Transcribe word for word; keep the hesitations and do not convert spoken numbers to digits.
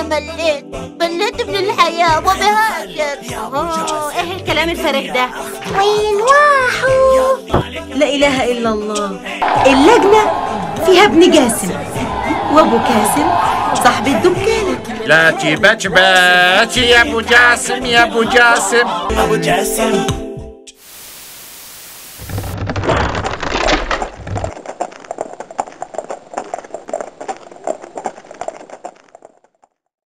مليت مليت من الحياة وبهاجر. أوه، إيه الكلام الفارغ ده؟ وين راحوا؟ لا إله إلا الله. اللجنة فيها ابن جاسم وأبو كاسم صاحب الدكانة. لا تبات بات يا أبو جاسم، يا أبو جاسم. أبو جاسم